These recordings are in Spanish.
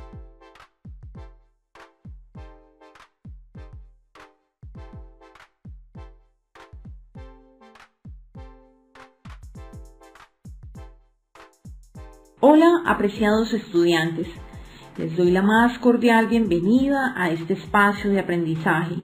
Hola, apreciados estudiantes. Les doy la más cordial bienvenida a este espacio de aprendizaje.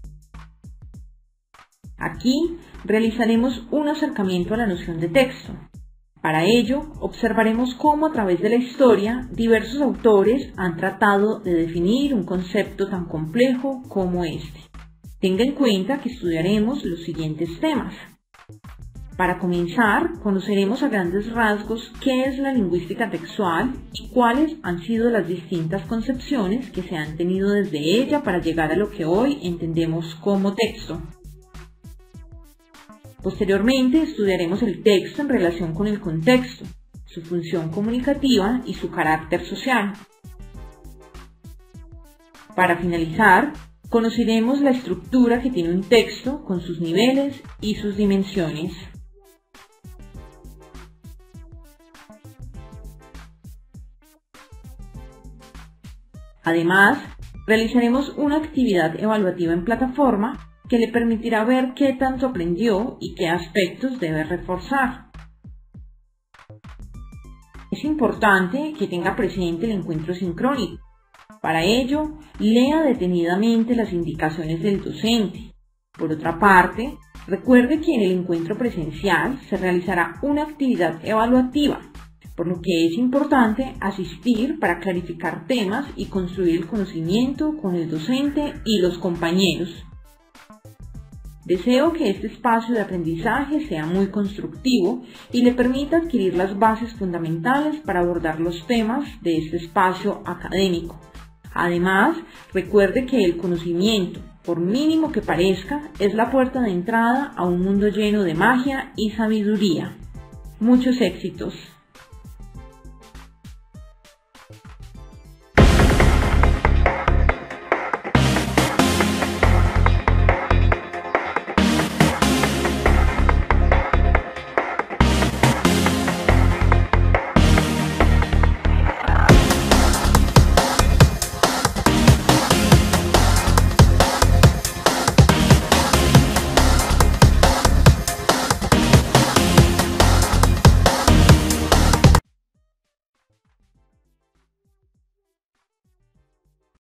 Aquí realizaremos un acercamiento a la noción de texto. Para ello, observaremos cómo a través de la historia diversos autores han tratado de definir un concepto tan complejo como este. Tenga en cuenta que estudiaremos los siguientes temas. Para comenzar, conoceremos a grandes rasgos qué es la lingüística textual y cuáles han sido las distintas concepciones que se han tenido desde ella para llegar a lo que hoy entendemos como texto. Posteriormente, estudiaremos el texto en relación con el contexto, su función comunicativa y su carácter social. Para finalizar, conoceremos la estructura que tiene un texto con sus niveles y sus dimensiones. Además, realizaremos una actividad evaluativa en plataforma que le permitirá ver qué tanto aprendió y qué aspectos debe reforzar. Es importante que tenga presente el encuentro sincrónico. Para ello, lea detenidamente las indicaciones del docente. Por otra parte, recuerde que en el encuentro presencial se realizará una actividad evaluativa, por lo que es importante asistir para clarificar temas y construir el conocimiento con el docente y los compañeros. Deseo que este espacio de aprendizaje sea muy constructivo y le permita adquirir las bases fundamentales para abordar los temas de este espacio académico. Además, recuerde que el conocimiento, por mínimo que parezca, es la puerta de entrada a un mundo lleno de magia y sabiduría. Muchos éxitos.